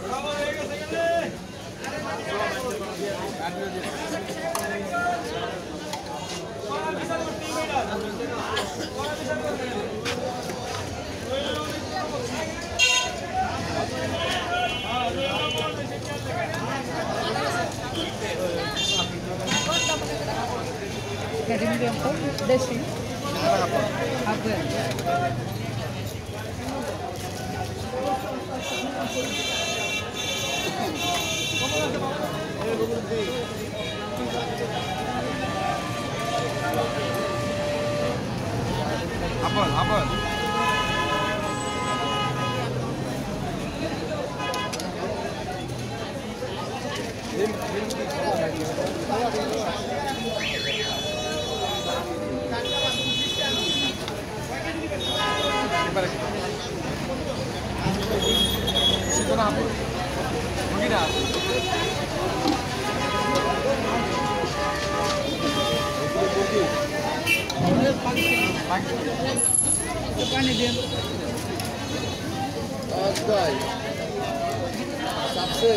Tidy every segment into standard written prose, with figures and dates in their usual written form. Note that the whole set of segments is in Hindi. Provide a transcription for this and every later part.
Jadi medium pun desi. Apa? Apa? Siddo na po. Magina. Pakai dia. Asgai. Sabse.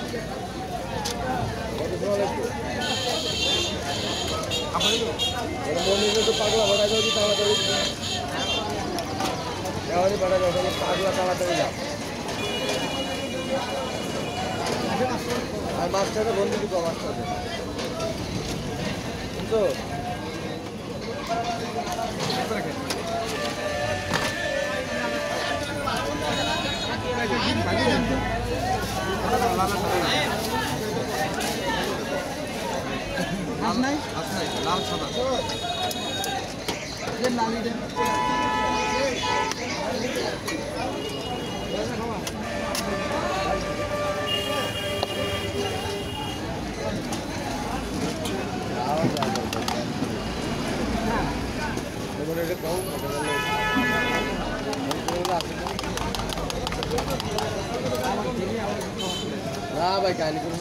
Apa itu? Kalau mau itu pagla bada jadi tawa tadi. Kalau ini bada jadi pagla tawa tadi ya. আর মাছটা বন্ধু দিতে মাছটা তো লাল সাদা না ভাই কাহিনী করুন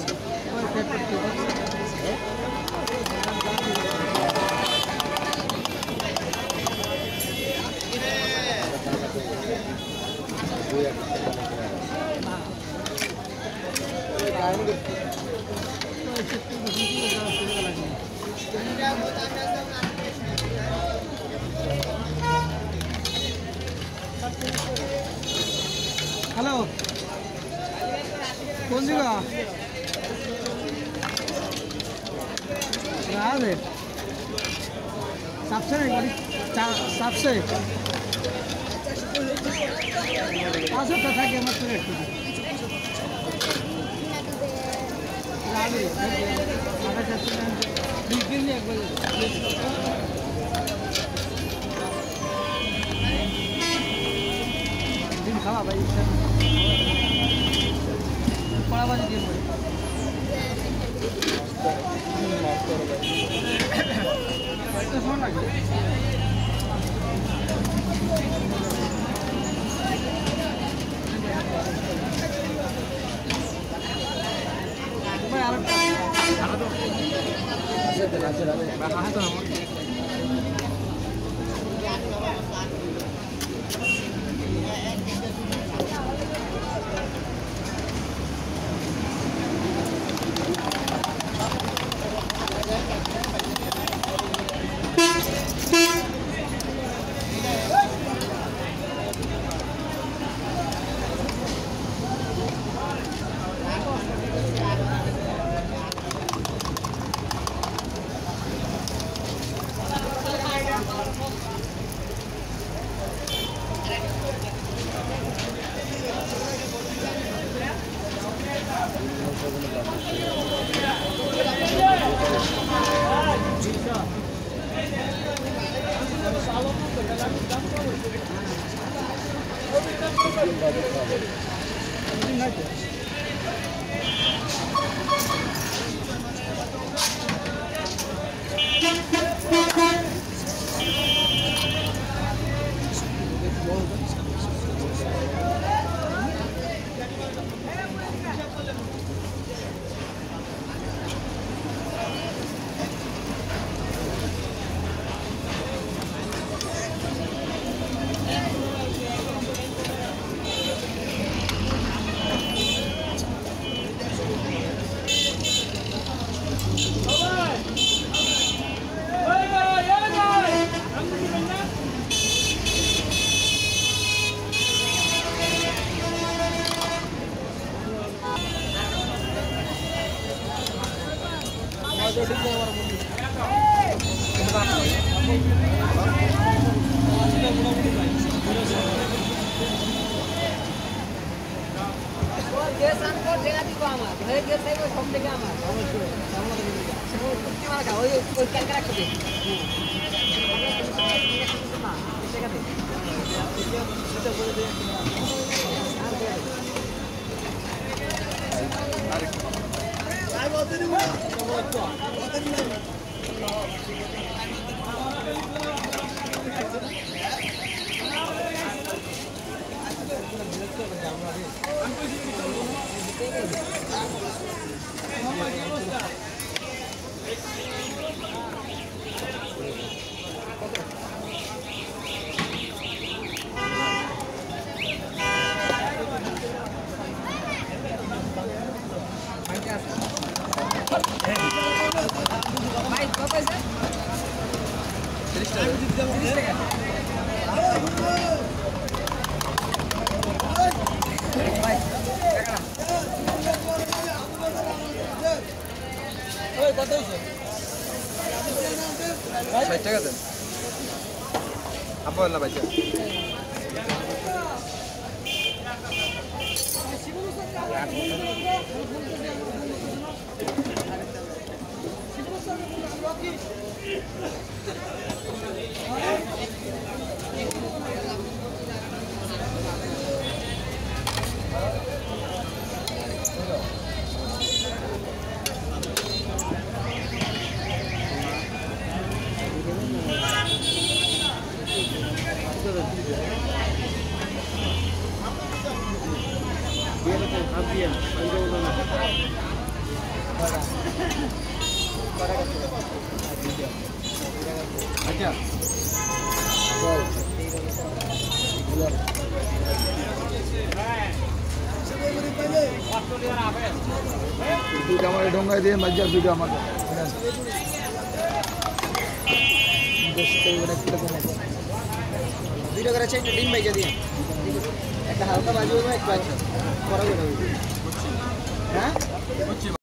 हेलो कौन सी का राज है सबसे नहीं बड़ी सबसे आसो तथा के मत रेट राज है आधा चलते हैं बिल्कुल नहीं एक बार खावा भाई पड़ा बाजी गेम में तो फोन लगे मैं यार कहाँ तो हम apa lah baca? Itu kamar dongga dia majak juga mak. Video kara check din bhai jadi. একটা হালকা বাজু হবে একটু আছে পরে হবে হ্যাঁ